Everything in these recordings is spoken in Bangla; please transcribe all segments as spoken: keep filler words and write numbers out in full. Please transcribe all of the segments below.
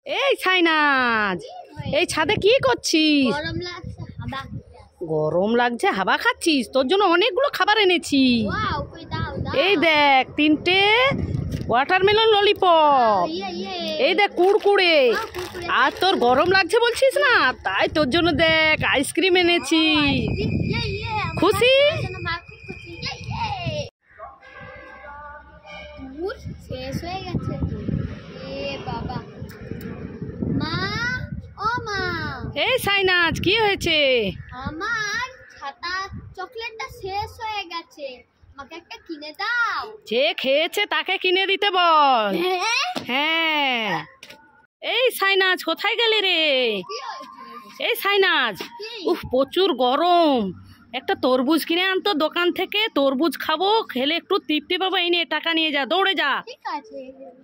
এই সাইনাজ, এই ছাদে কি করছিস? গরম লাগছে, হাওয়া গরম লাগছে, হাওয়া খাচ্ছিস? তোর জন্য অনেকগুলো খাবার এনেছি। ওয়াও, কই দাও দাও। এই দেখ, তিনটে ওয়াটারমেলন ললিপপ, ইয়ে ইয়ে এই দেখ কুড়কুড়ে। কুরকুরে। আর তোর গরম লাগছে বলছিস না, তাই তোর জন্য দেখ আইসক্রিম এনেছি। ইয়ে ইয়ে আমার খুশি? জন্য মা খুব খুশি। ইয়ে ইয়ে দুধ শেষ হয়ে গেছে তো। এ বাবা, মা ও মা, এই সাইনাজ, কি হয়েছে? আমার ছাতা চকলেটটা শেষ হয়ে গেছে, আমাকে একটা কিনে দাও। যে খেয়েছে তাকে কিনে দিতে বল। হ্যাঁ, হ্যাঁ। এই সাইনাজ, কোথায় গেলি রে? কি হয়েছে? এই সাইনাজ, কি? উফ প্রচুর গরম, একটা তরমুজ কিনে আনতো দোকান থেকে, তরমুজ খাবো, খেলে একটু তৃপ্তি পাবো। এই নিয়ে টাকা নিয়ে যা, দৌড়ে যা। ঠিক আছে।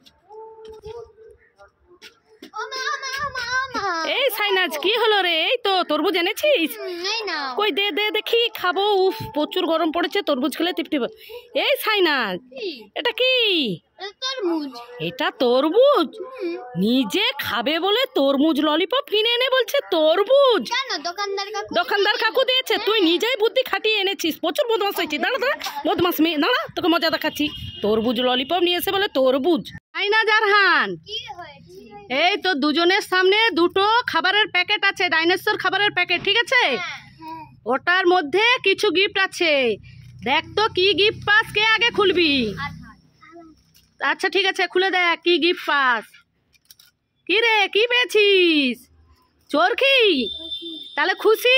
ও মা মা মা মা, এই সাইনাজ, কি হলো রে? এই তো তরমুজ এনেছিস? এই না কই দে দে দেখি, খাবো। উফ প্রচুর গরম পড়েছে, তরমুজ খেলে তৃপ্তি পাবো। এই সাইনাজ, কি? এটা কি? এটা তরমুজ। এটা তরমুজ? হুম। নিজে খাবে বলে তরমুজ ললিপপ কিনে এনে বলছে তরমুজ। কেন দোকানদার কাকু? দোকানদার কাকু দিয়েছে, তুই নিজেই বুদ্ধি খাটিয়ে এনেছিস। প্রচুর বদমাস হয়েছিস। দাঁড়া দাঁড়া, বদমাস মেয়ে, দাঁড়া, তোকে মজা দেখাচ্ছি। তরমুজ ললিপপ নিয়ে এসে বলে তরমুজ। সাইনাজ আর হান, কি হয়েছে? এই তো দুজনের সামনে দুটো খাবারের প্যাকেট আছে, ডাইনোসর খাবারের প্যাকেট, ঠিক আছে? হ্যাঁ হ্যাঁ। ওটার মধ্যে কিছু গিফট আছে। দেখ তো কি গিফট পাস, কে আগে খুলবি? আর আচ্ছা ঠিক আছে, খুলে দেখ কি গিফট পাস। কি রে, কি পেয়েছিস? চরকি? তাহলে খুশি?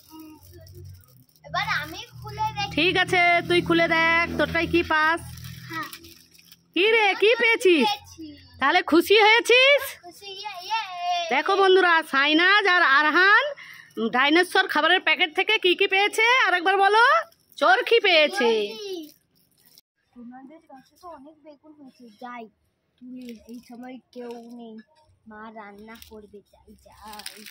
এবার আমি খুলে দেখি। ঠিক আছে, তুই খুলে দেখ তোরটাই কি পাস। হ্যাঁ, কি রে, কি পেয়েছিস? পেয়েছি। তাহলে খুশি হয়েছিস? খুশি, ইয়ে ইয়ে। দেখো বন্ধুরা, সাইনাজ আর আরহান ডাইনোসর খাবারের প্যাকেট থেকে কি কি পেয়েছে আরেকবার বলো। চরকি পেয়েছে। তোমাদের কাছে তো অনেক বেগুন হয়েছে, যাই তুলে। এই সময় কেউ নেই, মা রান্না করবে, যাই যাই।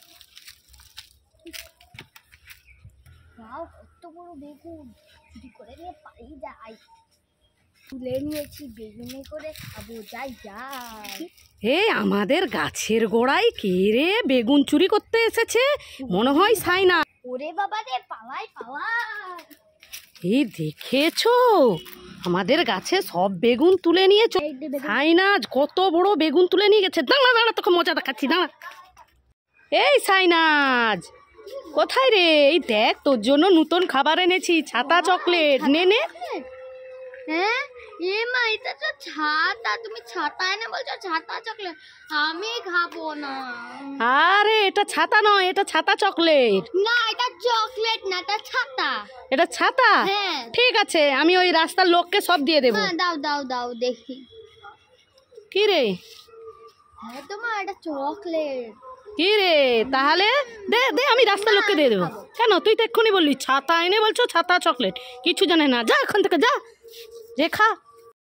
তাও কত বড় বেগুন, চুরি করে নিয়ে পালিয়ে যাই। তুলে নিয়েছি, বেগুনে করে খাবো, যাই যাই। এই আমাদের গাছের গোড়ায় কে রে বেগুন চুরি করতে এসেছে? মনে হয় সাইনা। ওরে বাবা রে, পালাই পালাই। এই দেখেছো, আমাদের গাছে সব বেগুন তুলে নিয়েছো। এই যে বেগুন। সাইনাজ কত বড় বেগুন তুলে নিয়ে গেছে। দাঁড়া দাঁড়া, তোকে মজা দেখাচ্ছি, দাঁড়া। এই সাইনাজ, কোথায় রে? এই দেখ তোর জন্য নতুন খাবার এনেছি, ছাতা চকলেট, নে নে। হ্যাঁ, এ মা, এটা তো ছাতা, তুমি ছাতা এনে বলছো ছাতা চকলেট, আমি খাবো না। আরে এটা ছাতা নয়, এটা ছাতা চকলেট। না, এটা চকলেট না, এটা ছাতা। এটা ছাতা? হ্যাঁ। ঠিক আছে, আমি ওই রাস্তার লোককে সব দিয়ে দেবো। হ্যাঁ, দাও দাও দাও দেখি। কি রে? হ্যাঁ তো মা, এটা চকলেট। কি রে, তাহলে দে দে, আমি রাস্তার লোককে দিয়ে দেবো। কেন, তুই তো এক্ষুনি বললি ছাতা এনে বলছো ছাতা চকলেট, কিছু জানে না। যা এখান থেকে, যা, যে খা।